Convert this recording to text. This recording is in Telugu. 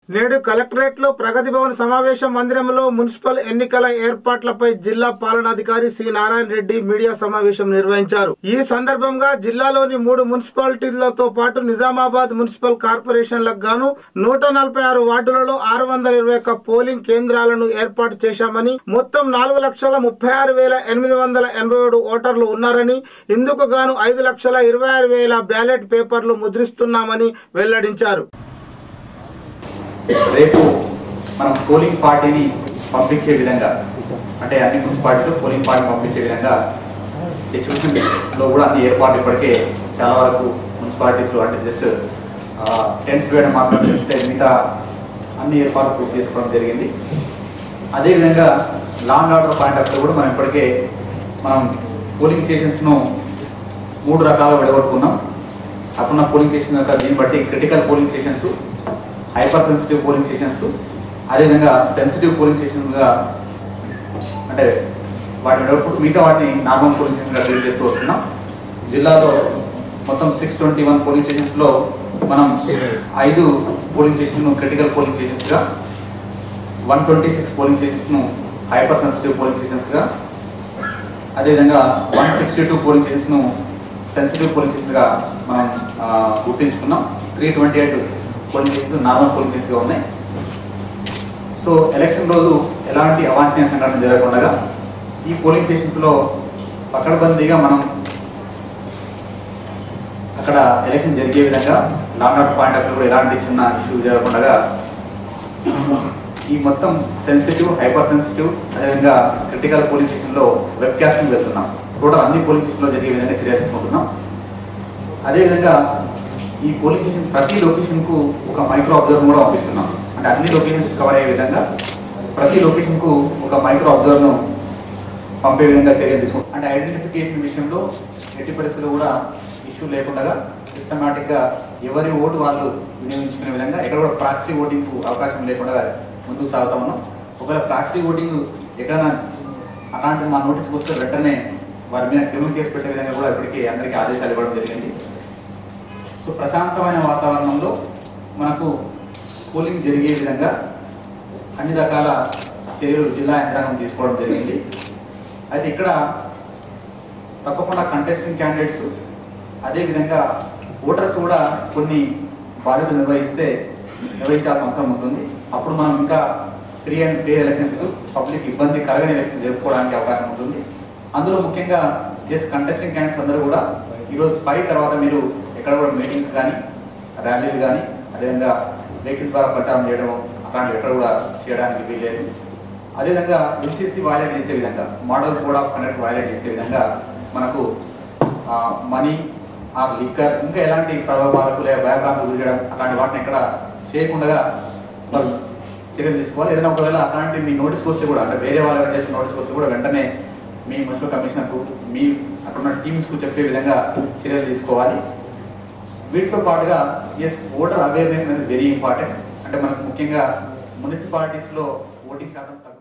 నేడు కలెక్టరేట్ లో ప్రగతి భవన్ సమావేశ మందిరంలో మున్సిపల్ ఎన్నికల ఏర్పాట్లపై జిల్లా పాలనాధికారి సి నారాయణ రెడ్డి మీడియా సమావేశం నిర్వహించారు. ఈ సందర్భంగా జిల్లాలోని 3 మున్సిపాలిటీలతో పాటు నిజామాబాద్ మున్సిపల్ కార్పొరేషన్లకు గాను 146 వార్డులలో 621 పోలింగ్ కేంద్రాలను ఏర్పాటు చేశామని, మొత్తం 4,36,887 ఓటర్లు ఉన్నారని, ఇందుకు గాను 5,26,000 బ్యాలెట్ పేపర్లు ముద్రిస్తున్నామని వెల్లడించారు. రేపు మనం పోలింగ్ పార్టీని పంపించే విధంగా, అంటే అన్ని మున్సిపాలిటీలో పోలింగ్ పార్టీ పంపించే విధంగా డిస్ట్రిబ్యూషన్లో కూడా అన్ని ఏర్పాట్లు ఇప్పటికే చాలా వరకు మున్సిపాలిటీస్లో, అంటే జస్ట్ టెంట్స్ వేయడం మాత్రం చెప్తే మిగతా అన్ని ఏర్పాట్లు పూర్తి చేసుకోవడం జరిగింది. అదేవిధంగా లాండ్ ఆర్డర్ పాయింట్ ఆఫ్ కూడా మనం ఇప్పటికే పోలింగ్ స్టేషన్స్ను 3 రకాలుగా విడగొట్టుకున్నాం. అప్పుడున్న పోలింగ్ స్టేషన్ యొక్క దీన్ని బట్టి critical polling stations, hyper sensitive polling stations, అదేవిధంగా సెన్సిటివ్ పోలింగ్ స్టేషన్గా, అంటే వాటిని మిగతా వాటిని నార్మల్ పోలింగ్ స్టేషన్గా ట్రీట్ చేస్తూ వస్తున్నాం. జిల్లాలో మొత్తం 621 పోలింగ్ స్టేషన్స్లో మనం 5 పోలింగ్ స్టేషన్ను క్రిటికల్ పోలింగ్ స్టేషన్స్గా, 126 పోలింగ్ స్టేషన్స్ను హైపర్ సెన్సిటివ్ పోలింగ్ స్టేషన్స్గా, అదేవిధంగా 162 పోలింగ్ స్టేషన్స్ను సెన్సిటివ్ పోలింగ్ స్టేషన్స్గా మనం గుర్తించుకున్నాం. 328 పోలింగ్ స్టేషన్స్ నార్మల్ పోలింగ్ స్టేషన్స్గా ఉన్నాయి. సో ఎలక్షన్ రోజు ఎలాంటి అవాంఛనీయ సంఘటన జరగకుండా ఈ పోలింగ్ స్టేషన్స్లో పకడ్బందీగా మనం అక్కడ ఎలక్షన్ జరిగే విధంగా లాండ్ ఆర్డర్ పాయింట్ ఆఫ్ కూడా ఎలాంటి చిన్న ఇష్యూ జరగకుండా ఈ మొత్తం సెన్సిటివ్, హైపర్ సెన్సిటివ్, అదేవిధంగా క్రిటికల్ పోలింగ్ స్టేషన్లో వెబ్ కాస్టింగ్ వెళ్తున్నాం. టోటల్ అన్ని పోలింగ్ స్టేషన్లో జరిగే విధంగా చర్య తీసుకుంటున్నాం. అదేవిధంగా ఈ పోలింగ్ స్టేషన్ ప్రతి లొకేషన్కు ఒక మైక్రో అబ్జర్వర్ కూడా పంపిస్తున్నాం. అంటే అన్ని లొకేషన్స్ కవర్ అయ్యే విధంగా ప్రతి లొకేషన్కు ఒక మైక్రో అబ్జర్వర్ను పంపే విధంగా చర్యలు తీసుకుంటాం. అంటే ఐడెంటిఫికేషన్ విషయంలో ఎట్టి పరిస్థితుల్లో కూడా ఇష్యూ లేకుండా సిస్టమేటిక్గా ఎవరి ఓటు వాళ్ళు వినియోగించుకునే విధంగా ఎక్కడ కూడా ప్రాక్సీ ఓటింగ్కు అవకాశం లేకుండా ముందుకు సాగుతా ఉన్నాం. ఒకవేళ ప్రాక్సీ ఓటింగ్ ఎక్కడైనా అలాంటి మా నోటీస్కి వస్తే వెంటనే వారి మీద క్రిమినల్ కేసు పెట్టే విధంగా కూడా ఇప్పటికీ అందరికీ ఆదేశాలు ఇవ్వడం జరిగింది. సో ప్రశాంతమైన వాతావరణంలో మనకు పోలింగ్ జరిగే విధంగా అన్ని రకాల చర్యలు జిల్లా యంత్రాంగం తీసుకోవడం జరిగింది. అయితే ఇక్కడ తప్పకుండా కంటెస్టింగ్ క్యాండిడేట్స్, అదేవిధంగా ఓటర్స్ కూడా కొన్ని బాధ్యతలు నిర్వహించాల్సిన అవసరం ఉంటుంది. అప్పుడు మనం ఇంకా free and fair elections, public ఇబ్బంది కలగని ఎలక్షన్స్ జరుపుకోవడానికి అవకాశం ఉంటుంది. అందులో ముఖ్యంగా కంటెస్టింగ్ క్యాండిడేట్స్ అందరూ కూడా ఈరోజు 5 తర్వాత మీరు ఎక్కడ కూడా మీటింగ్స్ కానీ, ర్యాలీలు కానీ, అదేవిధంగా వెహికల్ ద్వారా ప్రచారం చేయడం అలాంటివి ఎక్కడ కూడా చేయడానికి వీల్లేదు. అదేవిధంగా యూసీసీ వైలేట్ చేసే విధంగా, model code of conduct violate చేసే విధంగా మనకు మనీ, లిక్కర్, ఇంకా ఎలాంటి ప్రభావాలకు లేదా భయభ్రాంతులు గురించడం అలాంటి వాటిని ఎక్కడ చేయకుండా వాళ్ళు చర్యలు తీసుకోవాలి. ఏదైనా ఒకవేళ అలాంటి మీ నోటీస్కి వస్తే కూడా, అంటే వేరే వాళ్ళ చేసిన నోటీస్కి వస్తే కూడా వెంటనే మీ మున్సిపల్ కమిషనర్కు, మీ అక్కడున్న టీమ్స్కు చెప్పే విధంగా చర్యలు తీసుకోవాలి. వీటితో పాటుగా ఓటర్ అవేర్నెస్ అనేది వెరీ ఇంపార్టెంట్. అంటే మనకు ముఖ్యంగా మున్సిపాలిటీస్లో ఓటింగ్ శాతం